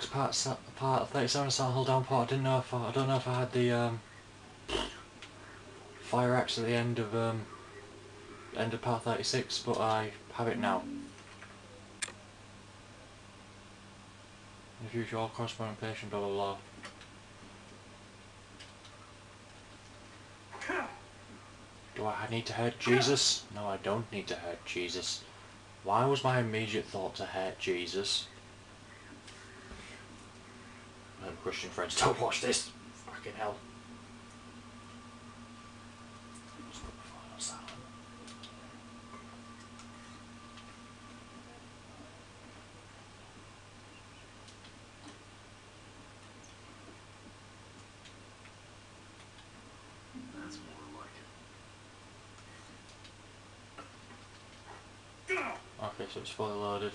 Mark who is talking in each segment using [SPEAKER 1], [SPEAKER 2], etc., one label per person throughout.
[SPEAKER 1] Logs part 37 Silent Hill Downpour. I don't know if I had the fire axe at the end of part 36, but I have it now. In the future, all corresponding patient, blah blah blah. Do I need to hurt Jesus? No, I don't need to hurt Jesus. Why was my immediate thought to hurt Jesus? Christian friends, don't watch this. Fucking hell. Let's put the phone on silent.
[SPEAKER 2] That's more like it.
[SPEAKER 1] Okay, so it's fully loaded.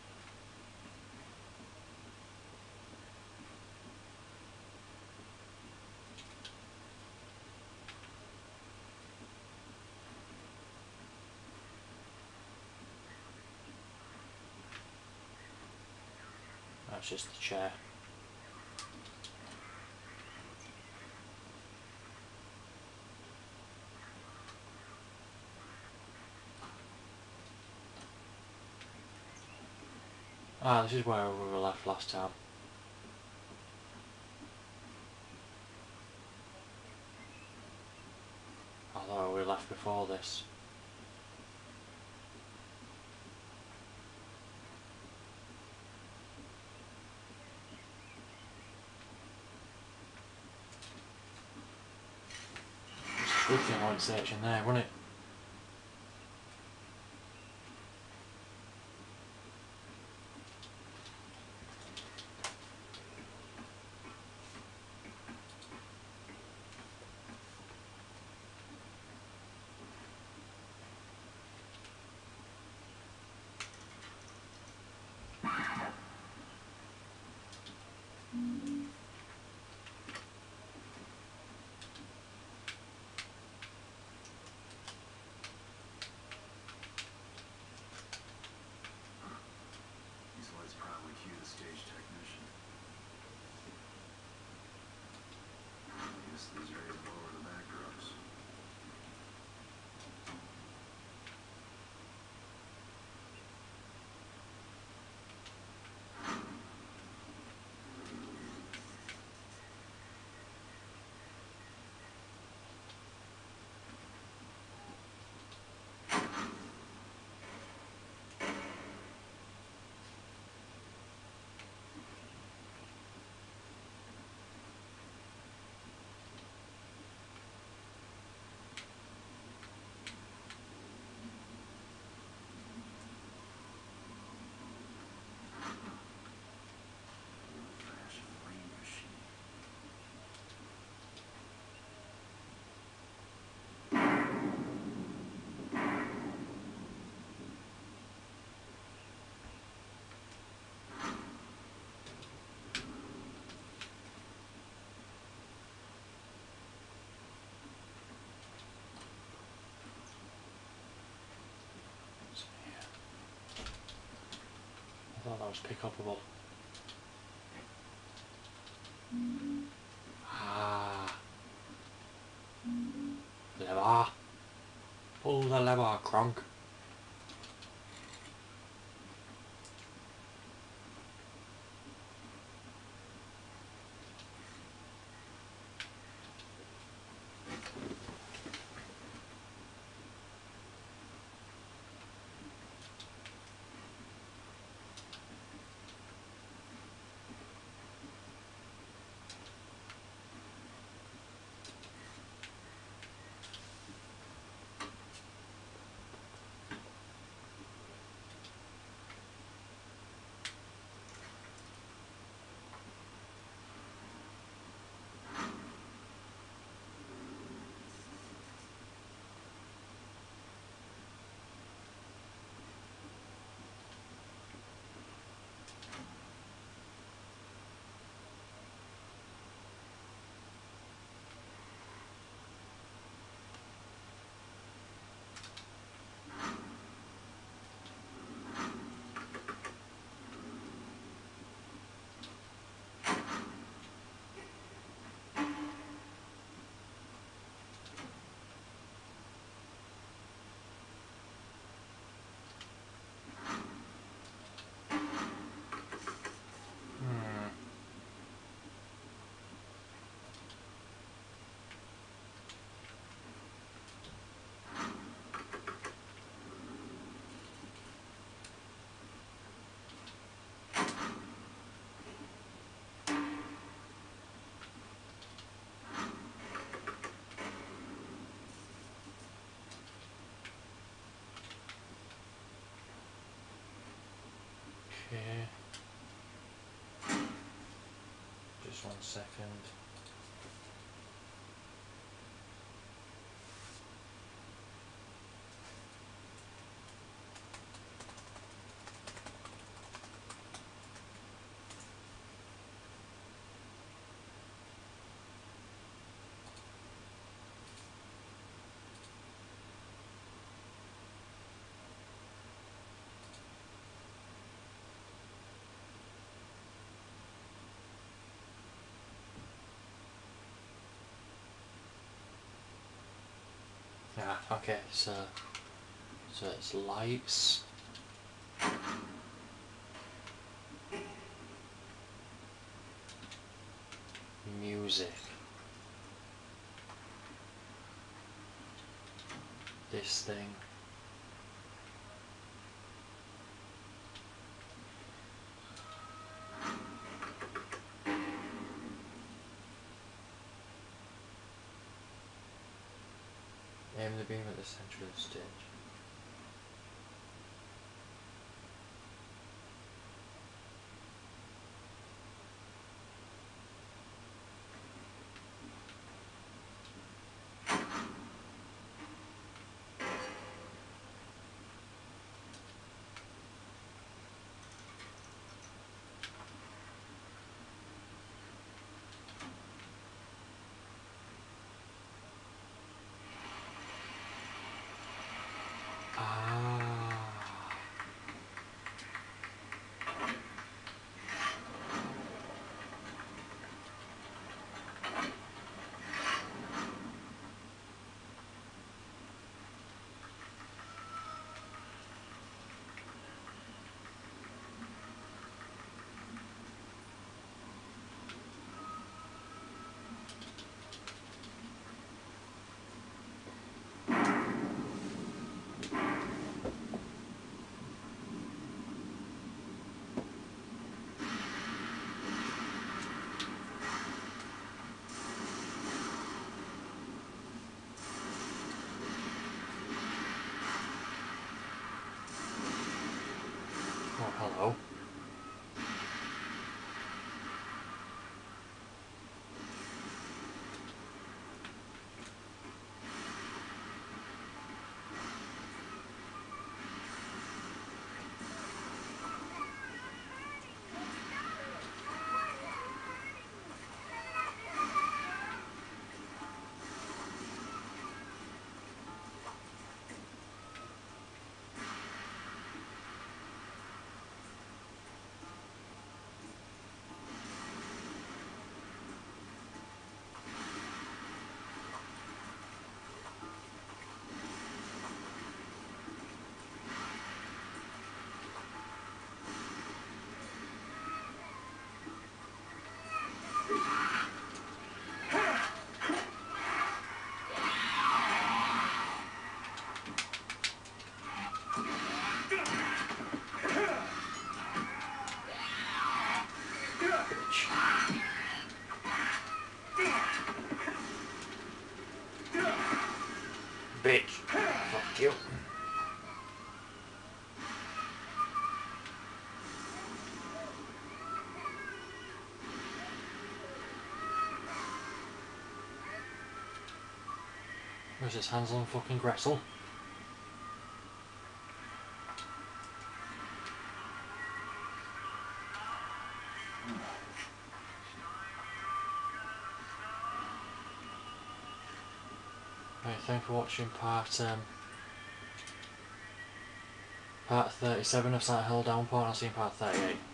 [SPEAKER 1] That's just the chair. Ah, this is where we were left last time. I thought we were left before this. It's a good thing I went searching there, wasn't it?
[SPEAKER 2] These lights probably cue the stage technician. I guess these are to lower the backdrops. Old-fashioned rain machine.
[SPEAKER 1] What's in here? I thought that was pick-upable. Ah. Lever. Pull the lever, Kronk. Just 1 second. Ah, okay, so it's lights. Music. This thing. Aim the beam at the centre of the stage. Oh, hello. Bitch. Fuck you. Where's this Hansel and fucking Gretel? Right, thanks for watching part 37 of Silent Hill Downpour, and I'll see you in part 38.